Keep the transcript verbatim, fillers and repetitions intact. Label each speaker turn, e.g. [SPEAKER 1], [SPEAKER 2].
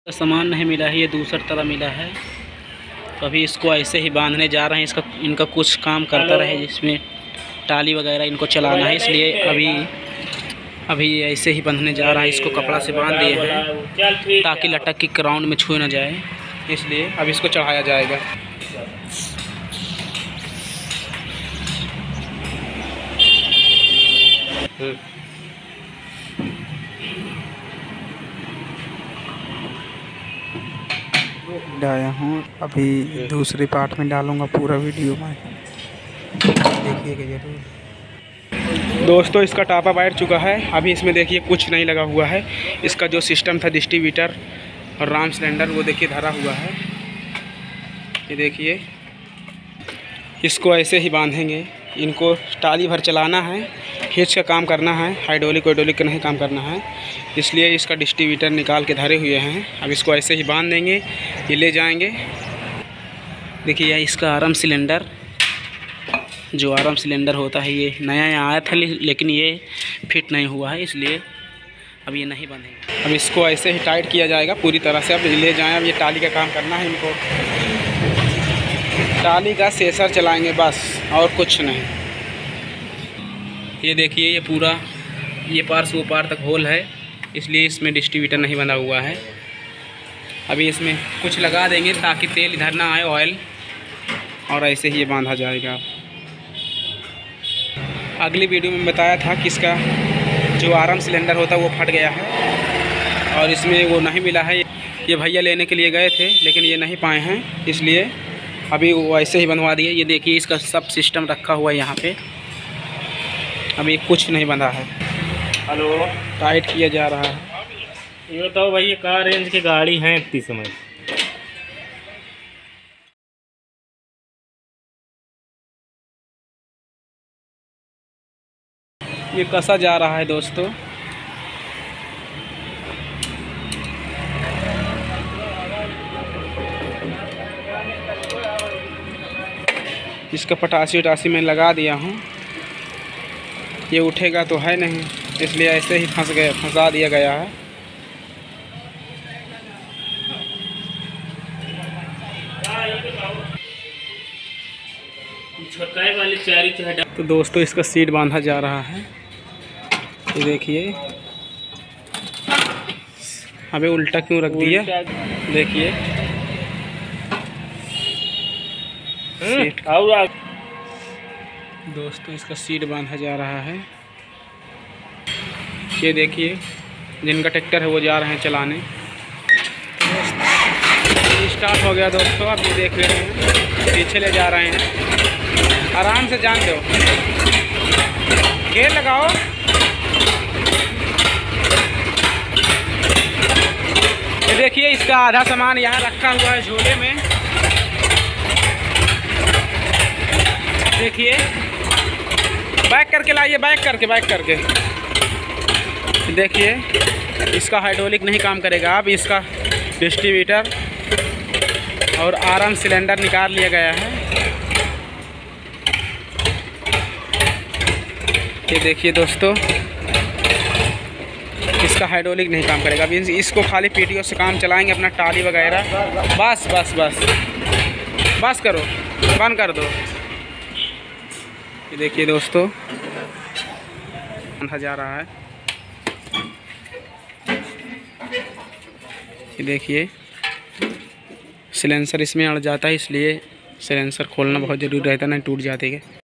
[SPEAKER 1] सामान नहीं मिला है, ये दूसरी तरह मिला है। तो अभी इसको ऐसे ही बांधने जा रहे हैं। इसका इनका कुछ काम करता रहे जिसमें टाली वगैरह इनको चलाना है, इसलिए अभी अभी ऐसे ही बांधने जा रहा है। इसको कपड़ा से बांध दिए हैं ताकि लटक की ग्राउंड में छू ना जाए, इसलिए अब इसको चढ़ाया जाएगा।
[SPEAKER 2] डाया हूँ, अभी दूसरे पार्ट में डालूंगा पूरा वीडियो में, देखिएगा जरूर।
[SPEAKER 3] दोस्तों इसका टापा बैठ चुका है। अभी इसमें देखिए कुछ नहीं लगा हुआ है। इसका जो सिस्टम था डिस्ट्रीब्यूटर और राम सिलेंडर वो देखिए धरा हुआ है। ये देखिए इसको ऐसे ही बांधेंगे। इनको टाली भर चलाना है, हिच का काम करना है, हाइड्रोलिक वाइड्रोलिक का नहीं काम करना है, इसलिए इसका डिस्ट्रीब्यूटर निकाल के धरे हुए हैं। अब इसको ऐसे ही बांध देंगे, ये ले जाएंगे। देखिए यह इसका आरएम सिलेंडर, जो आरएम सिलेंडर होता है, ये नया यहाँ आया था लेकिन ये फिट नहीं हुआ है, इसलिए अब ये नहीं बंधेगा। अब इसको ऐसे ही टाइट किया जाएगा पूरी तरह से। अब ले जाएँ, अब ये टाली का काम करना है इनको। टाली का सेसर चलाएंगे बस, और कुछ नहीं। ये देखिए ये पूरा ये पार से वो पार तक होल है, इसलिए इसमें डिस्ट्रीब्यूटर नहीं बंधा हुआ है। अभी इसमें कुछ लगा देंगे ताकि तेल इधर ना आए, ऑयल, और ऐसे ही ये बांधा जाएगा। अगली वीडियो में बताया था कि इसका जो आरएम सिलेंडर होता है वो फट गया है और इसमें वो नहीं मिला है। ये भैया लेने के लिए गए थे लेकिन ये नहीं पाए हैं, इसलिए अभी वो ऐसे ही बनवा दिए। ये देखिए इसका सब सिस्टम रखा हुआ है यहाँ पे, अभी कुछ नहीं बंधा है।
[SPEAKER 4] हेलो,
[SPEAKER 3] टाइट किया जा रहा है।
[SPEAKER 4] ये बताओ भाई, ये कार रेंज की गाड़ी है इतनी समय?
[SPEAKER 3] ये कसा जा रहा है दोस्तों। इसका पटासी उटासी में लगा दिया हूँ। ये उठेगा तो है नहीं, इसलिए ऐसे ही फंस गया फंसा दिया गया है।
[SPEAKER 4] वाली चारी से हटा।
[SPEAKER 3] तो दोस्तों इसका सीट बांधा जा रहा है। ये देखिए अबे उल्टा क्यों रख दिया, देखिए सीट। दोस्तों इसका सीट बांधा जा रहा है। ये देखिए जिनका ट्रैक्टर है वो जा रहे हैं चलाने। स्टार्ट हो गया दोस्तों, आप ये देख रहे हैं, पीछे ले जा रहे हैं। आराम से जान दो, गेयर लगाओ। ये देखिए इसका आधा सामान यहाँ रखा हुआ है झोले में। देखिए बैक करके लाइए, बैक करके बैक करके। देखिए इसका हाइड्रोलिक नहीं काम करेगा। अब इसका डिस्ट्रीब्यूटर और आरएम सिलेंडर निकाल लिया गया है। ये देखिए दोस्तों इसका हाइड्रोलिक नहीं काम करेगा। अभी इसको खाली पीटीओ से काम चलाएंगे, अपना टाली वगैरह। बस बस बस बस करो, बंद कर दो। ये देखिए दोस्तों बांधा जा रहा है। ये देखिए सिलेंसर इसमें अड़ जाता है, इसलिए सिलेंसर खोलना बहुत ज़रूरी रहता है, नहीं टूट जाते हैं।